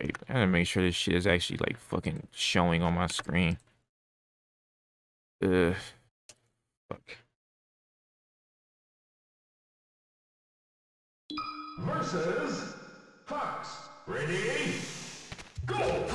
Wait, I gotta make sure this shit is actually like fucking showing on my screen. Fuck. Versus Fox. Ready? Go!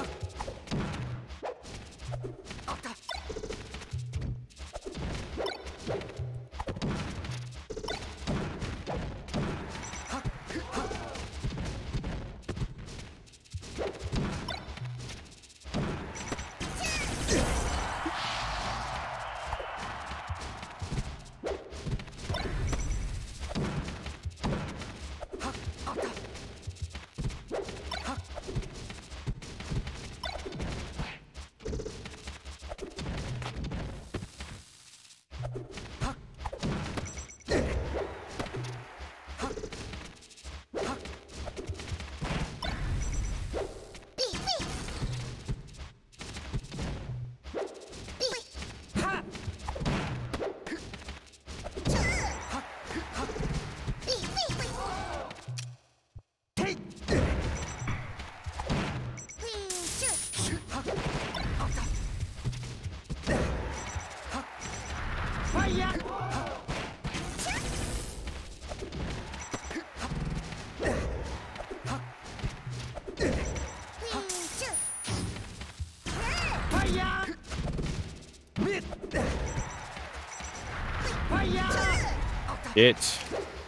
Shit.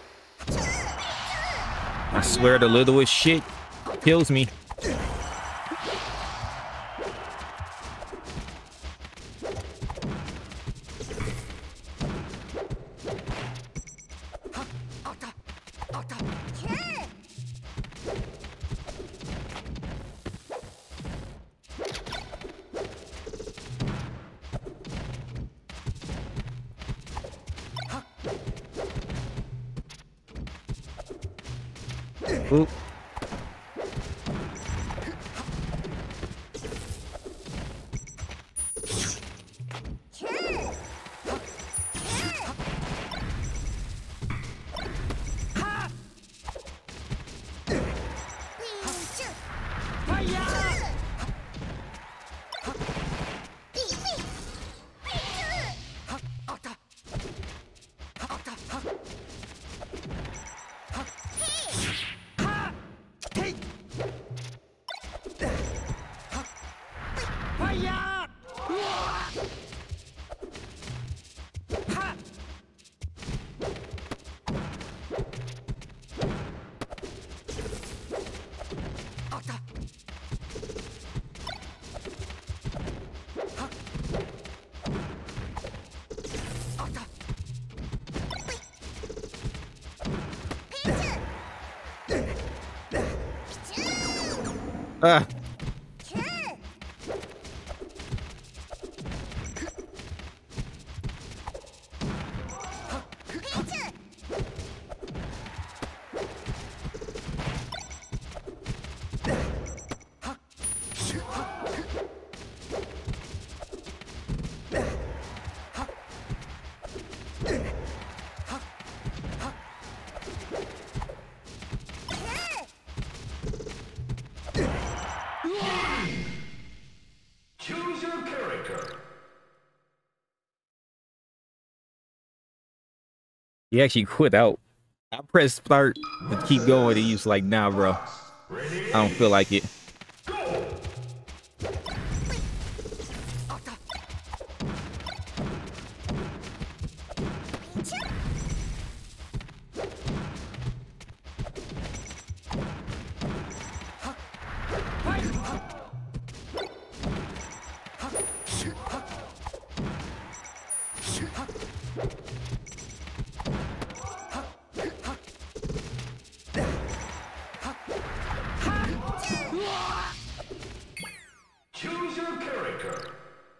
I swear the littlest shit kills me. Oop. Ah. Choose your character. He actually quit out. I pressed start to keep going and he's like, nah, bro. I don't feel like it. Choose your character.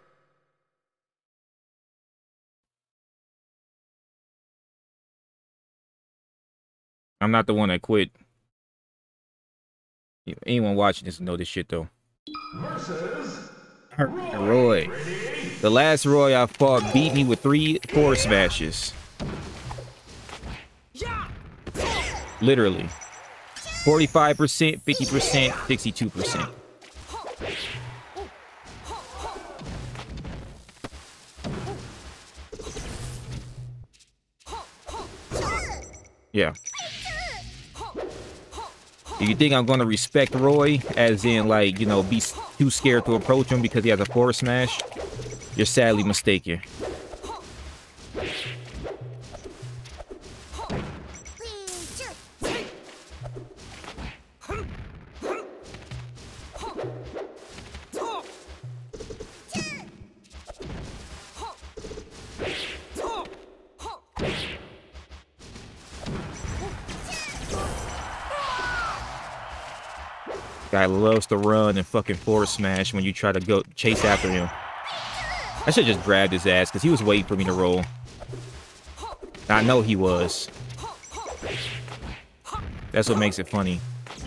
I'm not the one that quit. Anyone watching this know this shit though. Versus Roy. The last Roy I fought beat me with 3 forward smashes. Literally. 45%, 50%, 62%. Yeah. Do you think I'm going to respect Roy, as in, like, you know, be too scared to approach him because he has a forward smash? You're sadly mistaken. Guy loves to run and fucking forward smash when you try to go chase after him. I should just grabbed his ass because he was waiting for me to roll. I know he was. That's what makes it funny.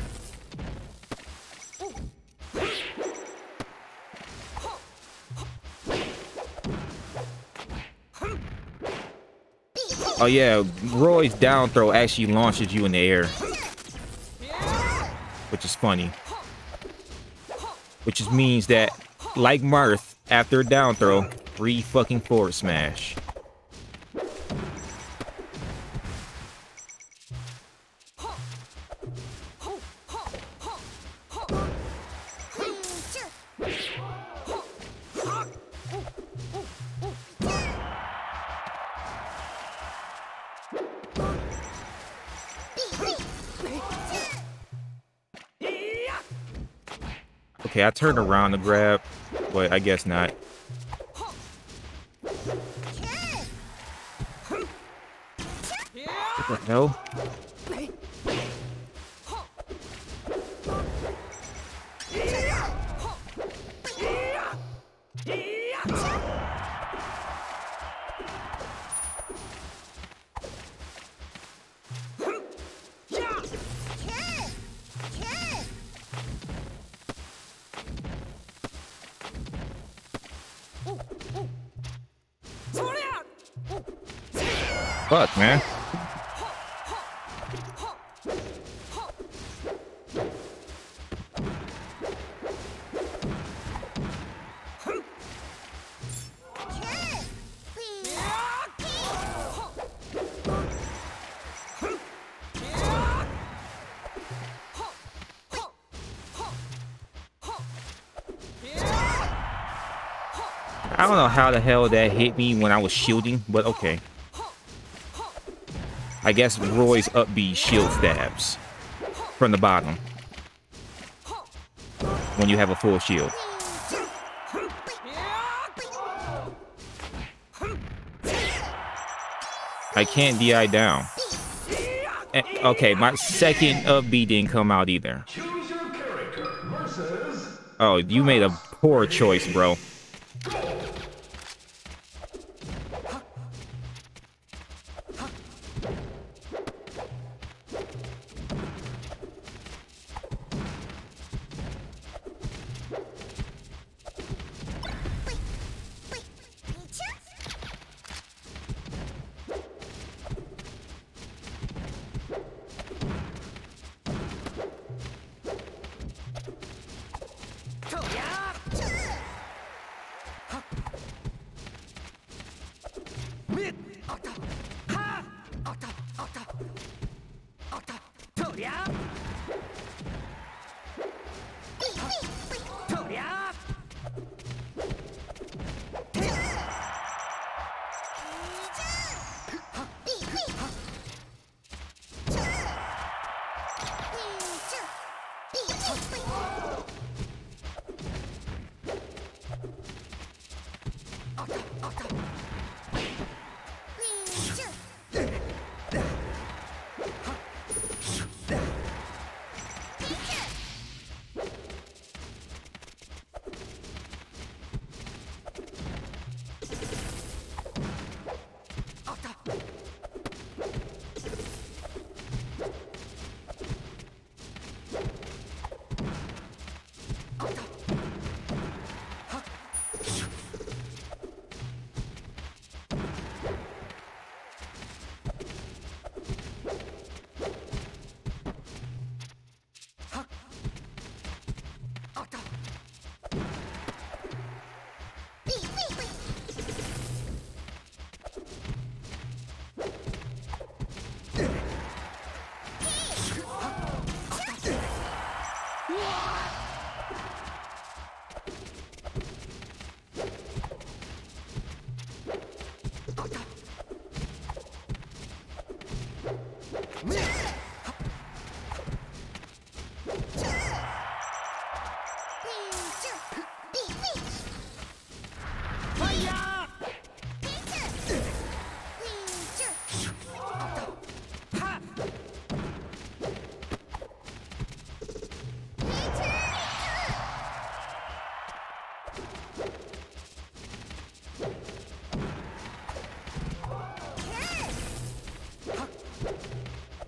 Oh yeah, Roy's down throw actually launches you in the air, which is funny. Which just means that, like Marth, after a down throw, free fucking forward smash. Okay, I turned around to grab, but I guess not. What the hell? Fuck, man. I don't know how the hell that hit me when I was shielding, but okay. I guess Roy's up B shield stabs from the bottom when you have a full shield. I can't DI down. Okay, my second up B didn't come out either. Oh, you made a poor choice, bro.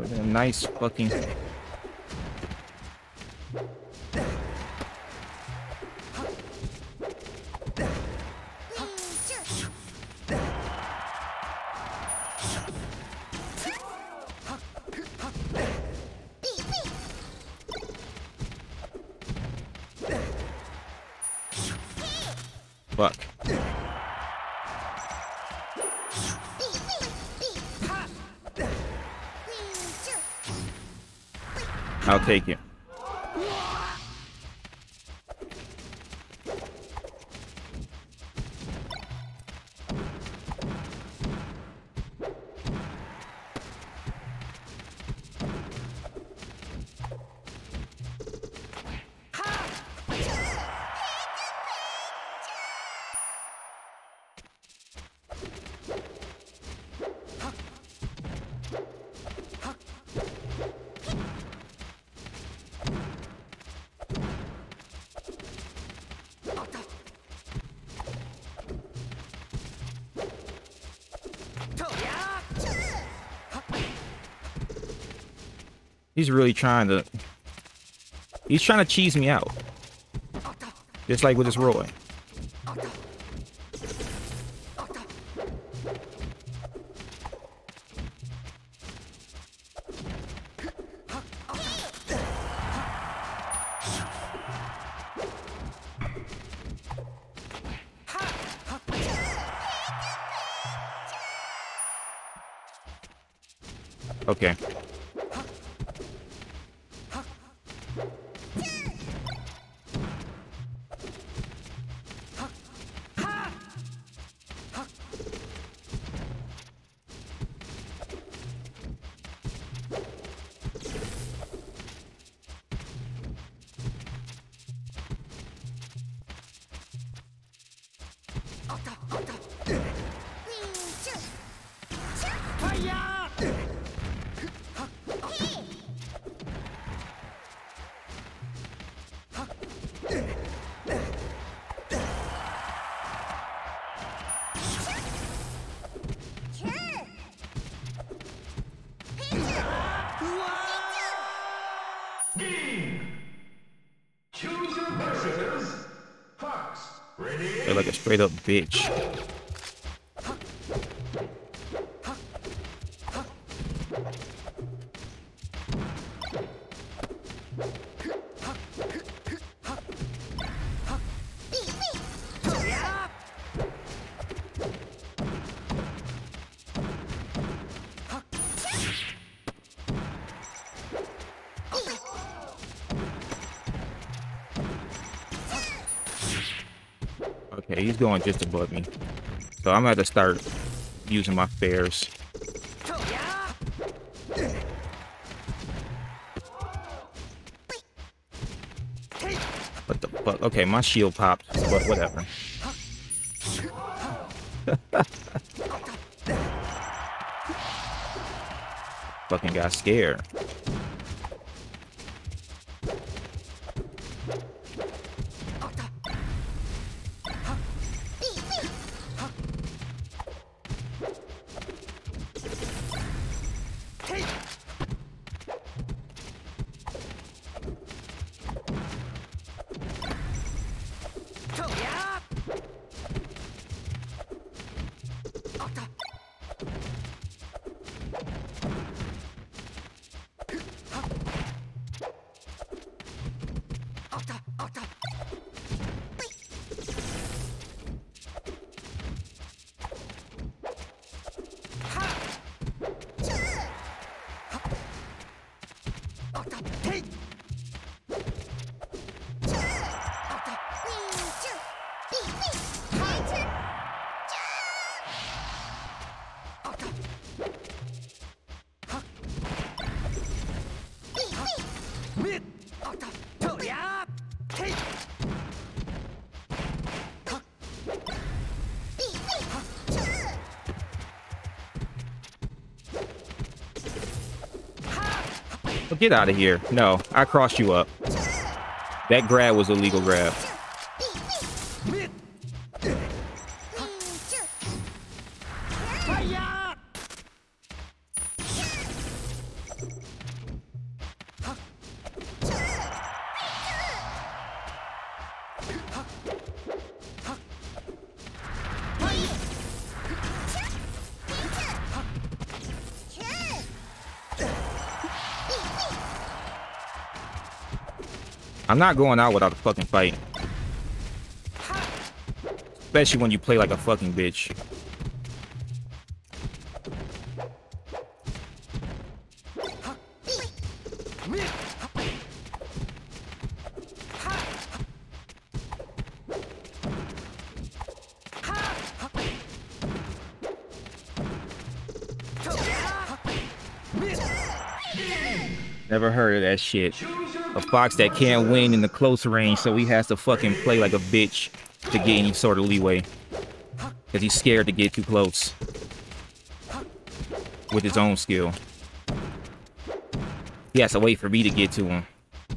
A nice fucking... Fuck. I'll take it. He's really trying to... He's trying to cheese me out. Just like with his Roy. Okay. Choose your versus Fox. Ready? They're like a straight up bitch. Okay, he's going just above me. So I'm gonna have to start using my fares. What the fuck? Okay, my shield popped, but whatever. Fucking got scared. Well, get out of here. No, I crossed you up. That grab was a legal grab. I'm not going out without a fucking fight. Especially when you play like a fucking bitch. Never heard of that shit. A fox that can't win in the close range, so he has to fucking play like a bitch to get any sort of leeway. Because he's scared to get too close. With his own skill. He has to wait for me to get to him.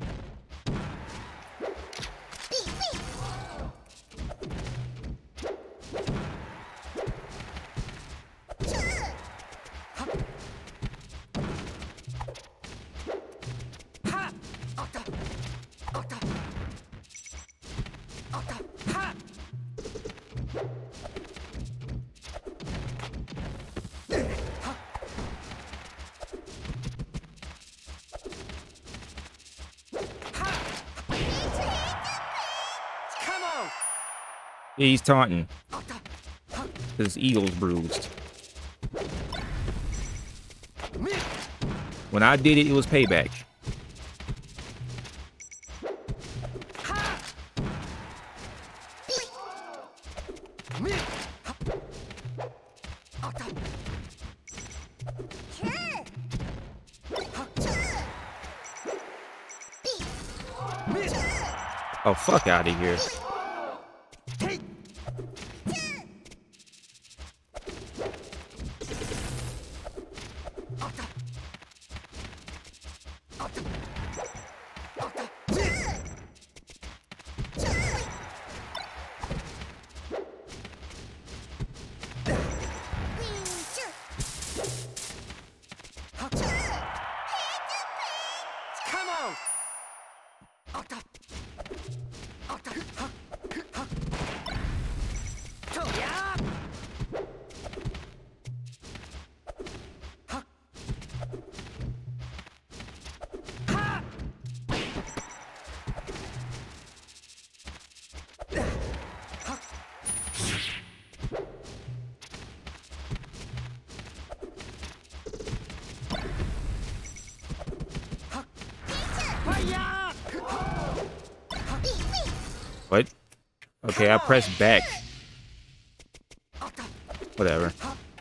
Yeah, he's taunting. His ego's bruised. When I did it, it was payback. Oh, fuck out of here. What? Okay, I pressed back. Whatever.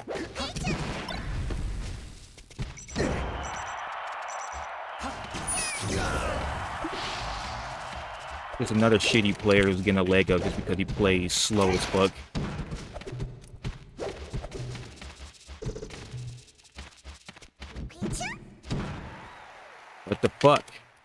There's another shitty player who's getting a leg up just because he plays slow as fuck. What the fuck?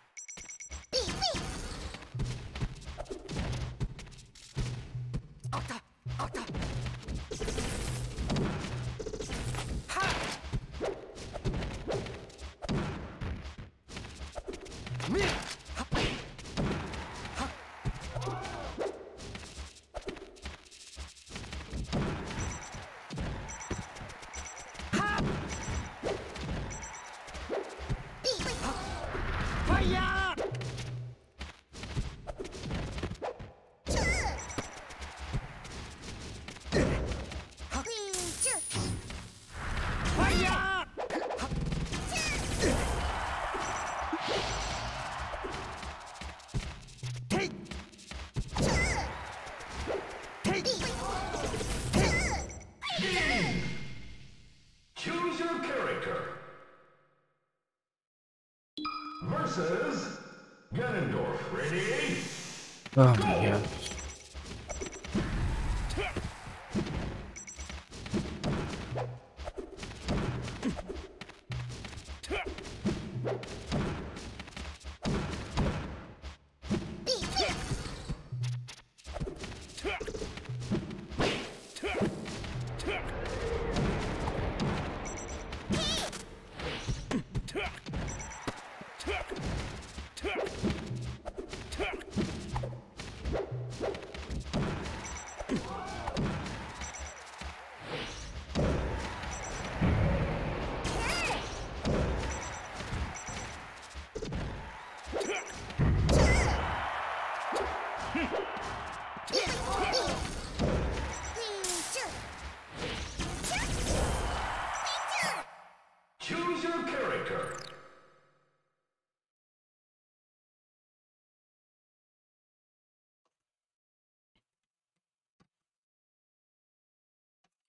Choose your character. Versus Ganondorf. Ready? Oh my god.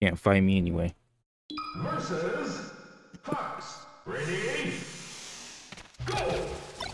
Can't fight me anyway. Versus Fox. Ready? Go!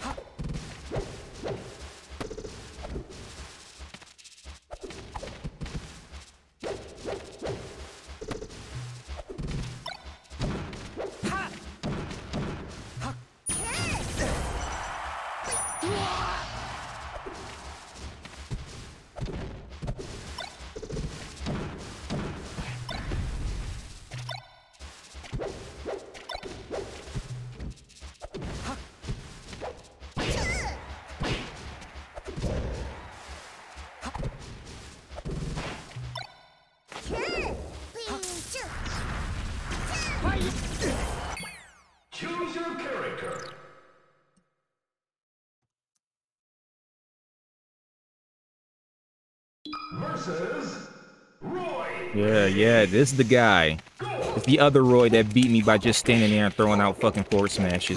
Choose your character. Versus Roy. Yeah, this is the guy. It's the other Roy that beat me by just standing there and throwing out fucking forward smashes.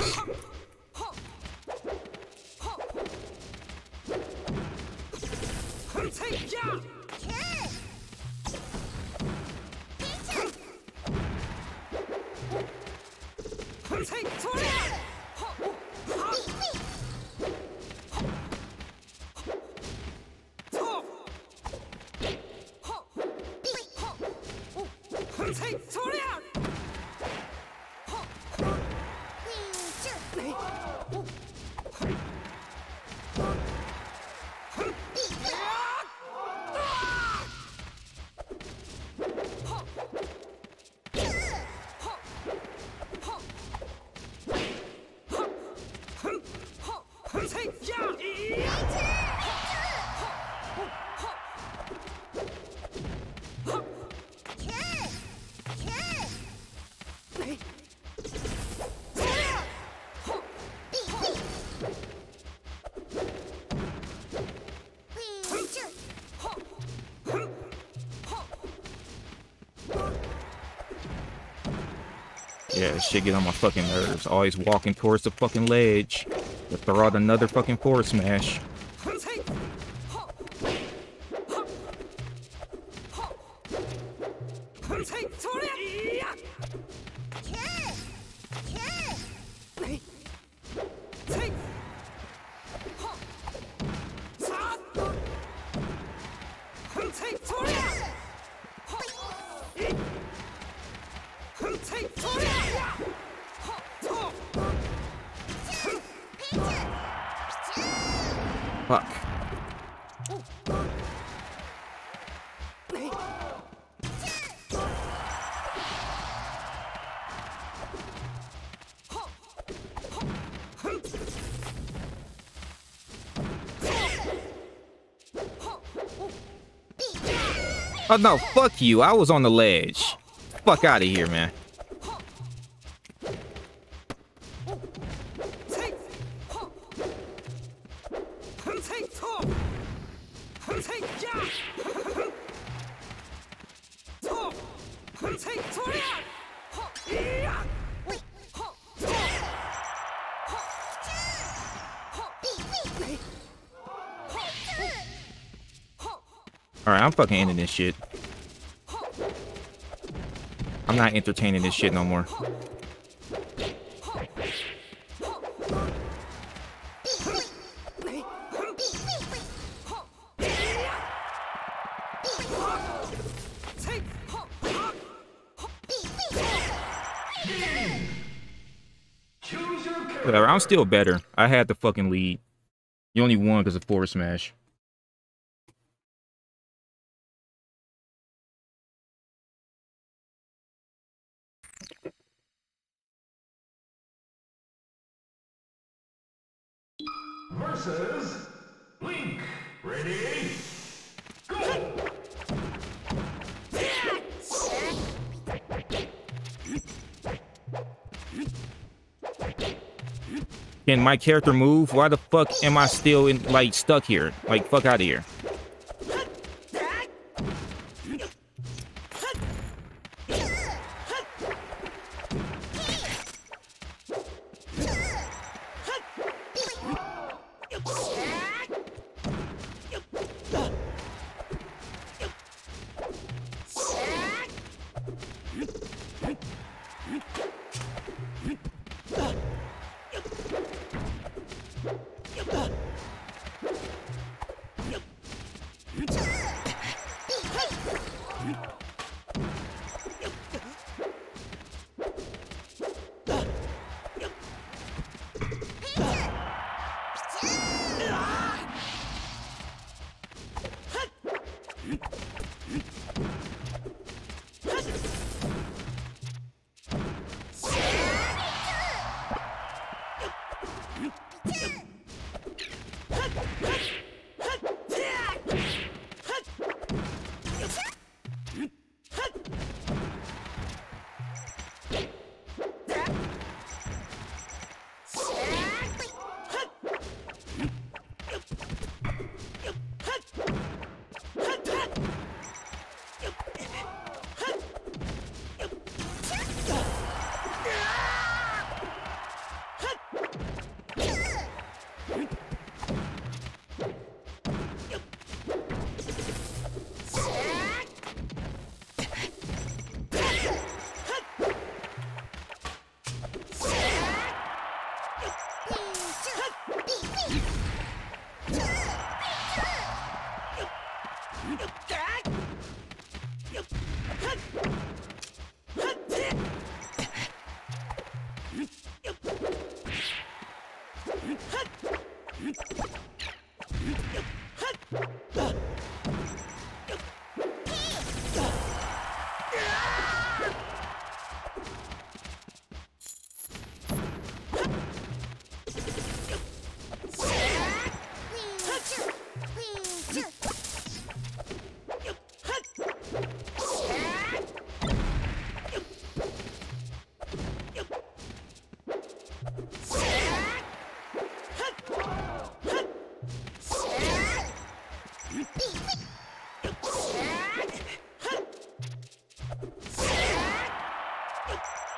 Yeah, shit get on my fucking nerves. Always walking towards the fucking ledge to throw out another fucking forward smash. Fuck. Oh no, fuck you. I was on the ledge. Fuck out of here, man. Alright, I'm fucking ending this shit. I'm not entertaining this shit no more. Whatever, I'm still better. I had the fucking lead. You only won because of forward smash. Versus Link. Ready? Go! Can my character move? Why the fuck am I still in, like, stuck here? Like, fuck out of here.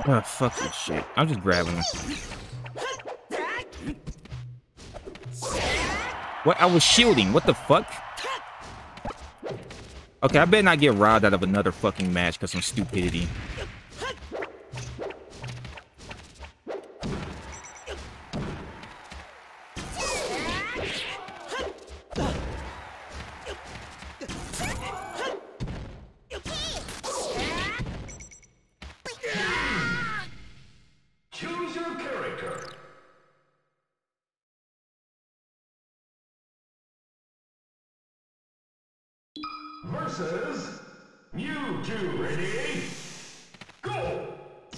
Oh, fuck this shit. I'm just grabbing him. What? I was shielding. What the fuck? Okay, I better not get robbed out of another fucking match because some stupidity. Choose your character. Versus you two. Ready? Go!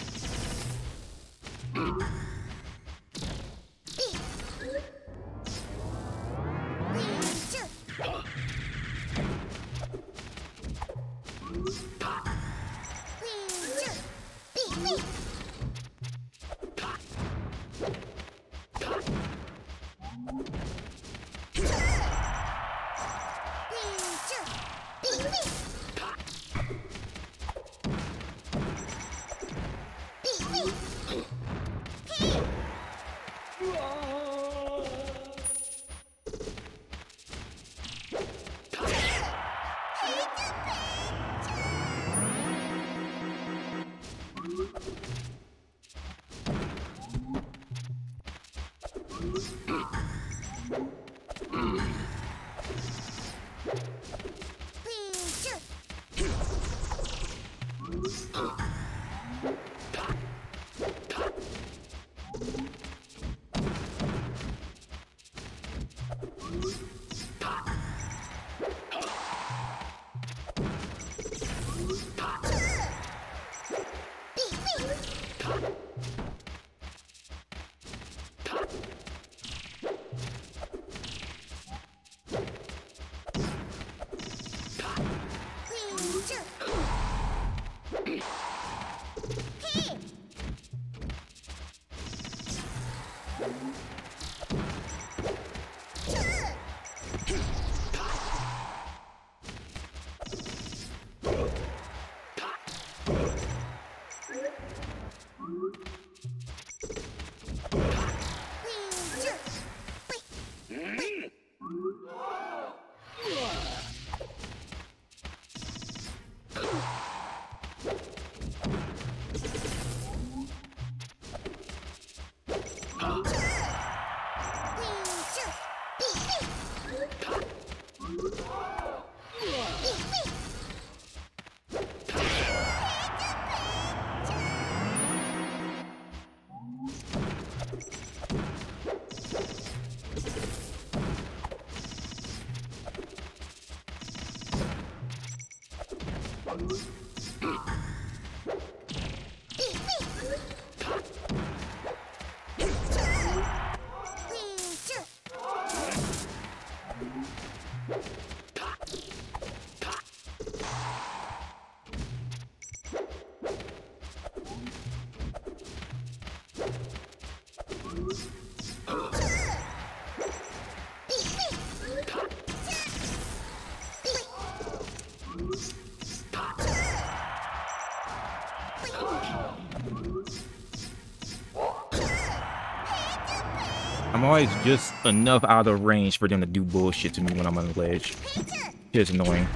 I'm always just enough out of range for them to do bullshit to me when I'm on the ledge. It's annoying.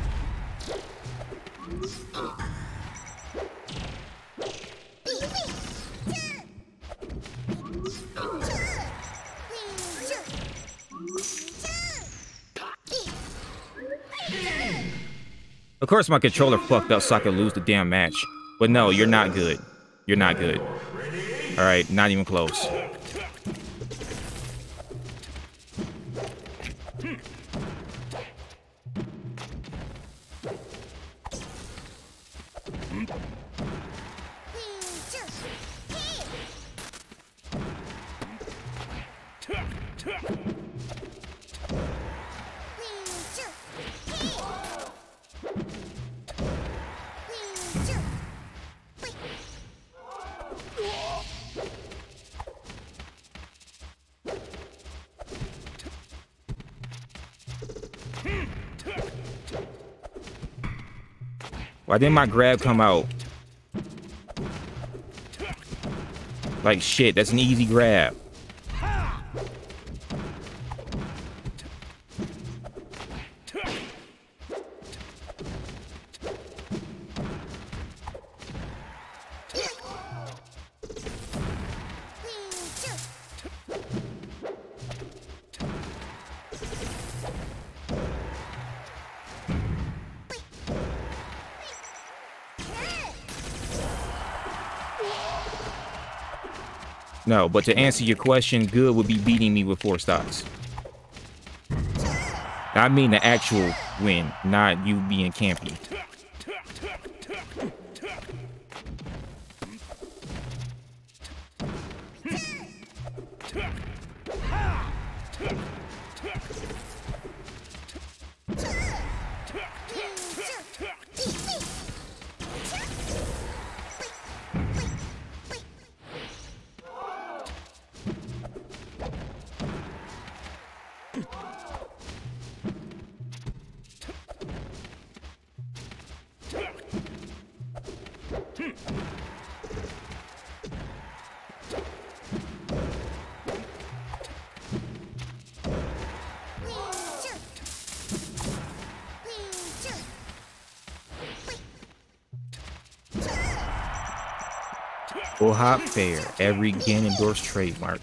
Of course my controller fucked up so I could lose the damn match. But no, you're not good. You're not good. Alright, not even close. Why didn't my grab come out? Like shit, that's an easy grab. No, but to answer your question, good would be beating me with 4 stocks. I mean the actual win, not you being campy. Full hop fair, every Ganondorf's trademark.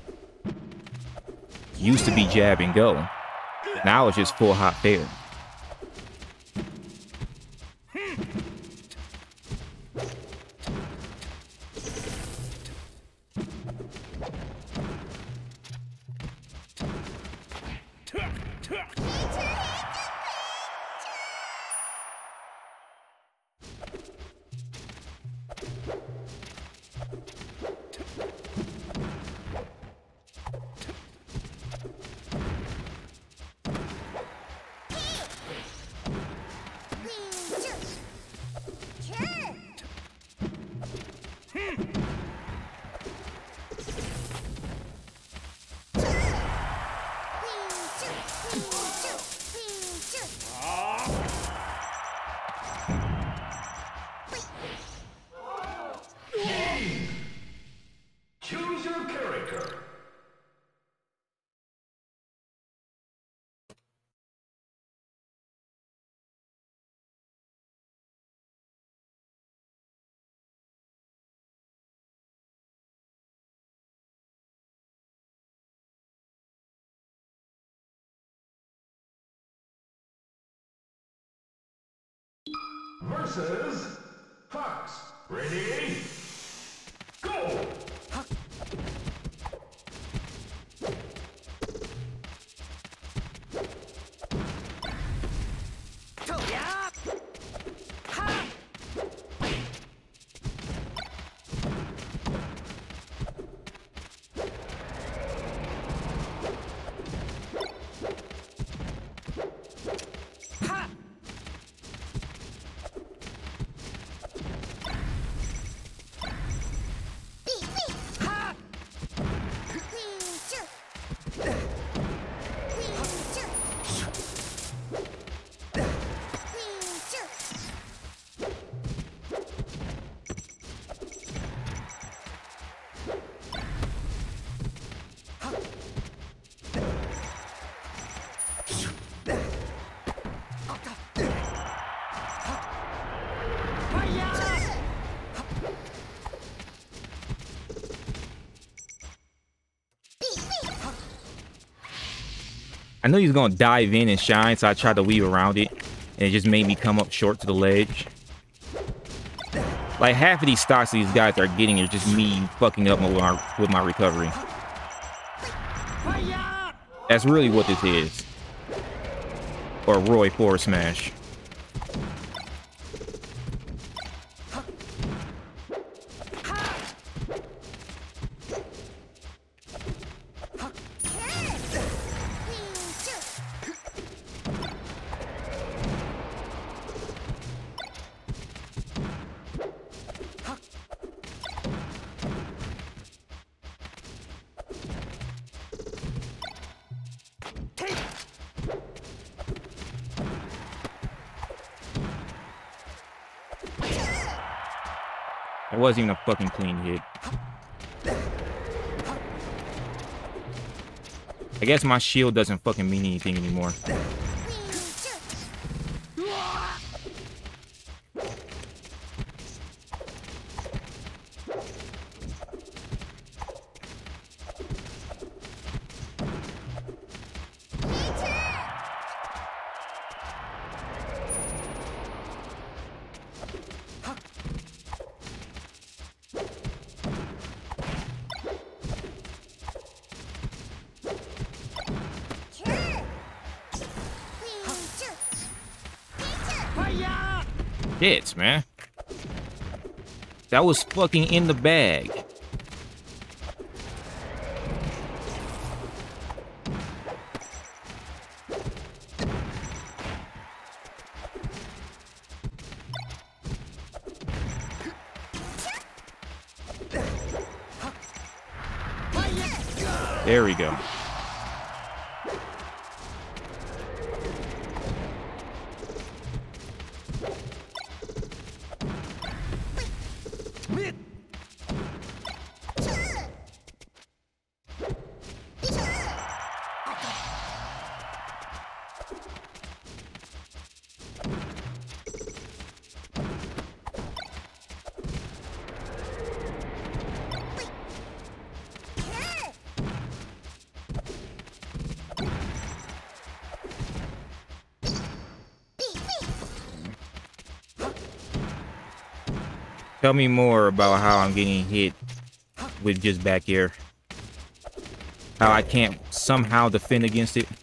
Used to be jab and go. Now it's just full hop fair. Choose your character. Versus Fox. Ready? Go! I knew he was gonna dive in and shine, so I tried to weave around it, and it just made me come up short to the ledge. Like half of these stocks these guys are getting are just me fucking up with my recovery. That's really what this is. Or Roy forward smash. It wasn't even a fucking clean hit. I guess my shield doesn't fucking mean anything anymore. Shit, man. That was fucking in the bag. There we go. Tell me more about how I'm getting hit with just back air. How I can't somehow defend against it.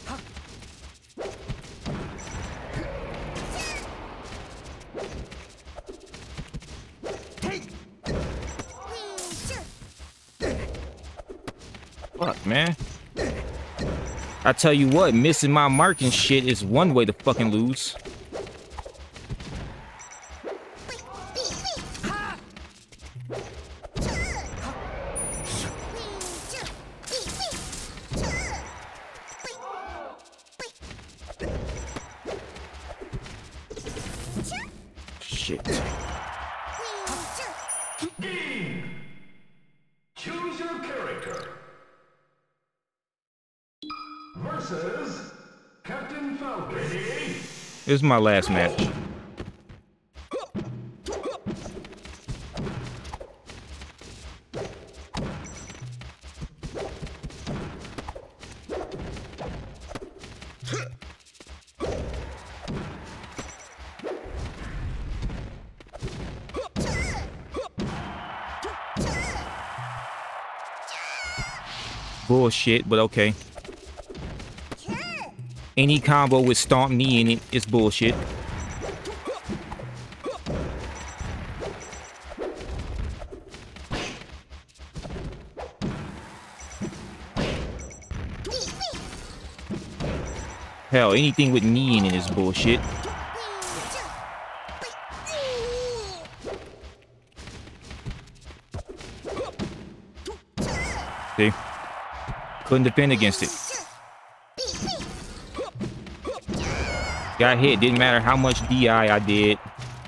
Fuck, man. I tell you what, missing my mark and shit is one way to fucking lose. Shit. Game. Choose your character. Versus Captain Falcon. Ready? This is my last match. Bullshit, but okay. Any combo with stomp knee in it is bullshit. Hell, anything with knee in it is bullshit. See? Couldn't defend against it. Got hit, didn't matter how much DI I did.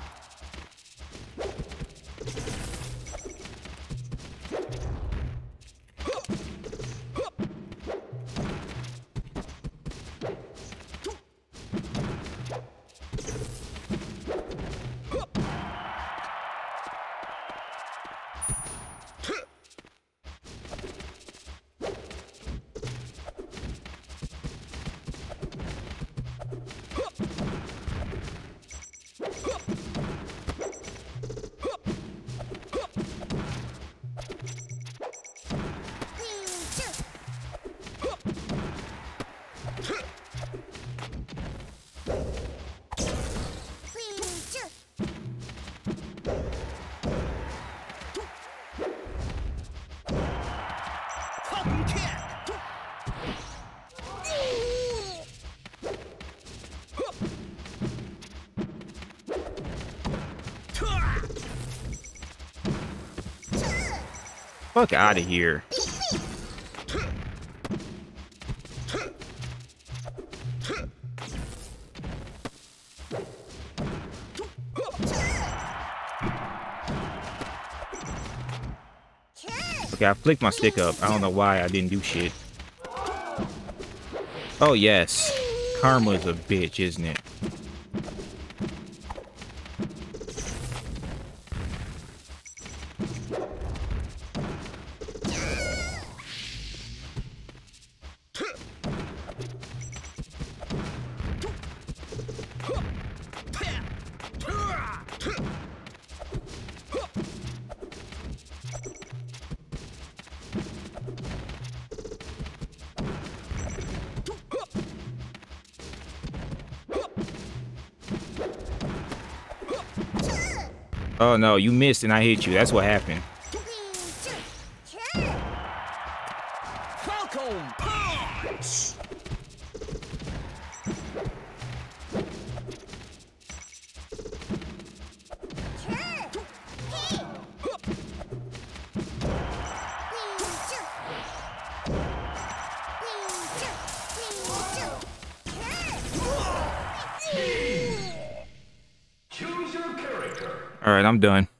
Fuck out of here. Okay, I flicked my stick up. I don't know why I didn't do shit. Oh, yes. Karma's a bitch, isn't it? Oh, no, you missed and I hit you. That's what happened. Falcon punch. Choose your character. All right, I'm done.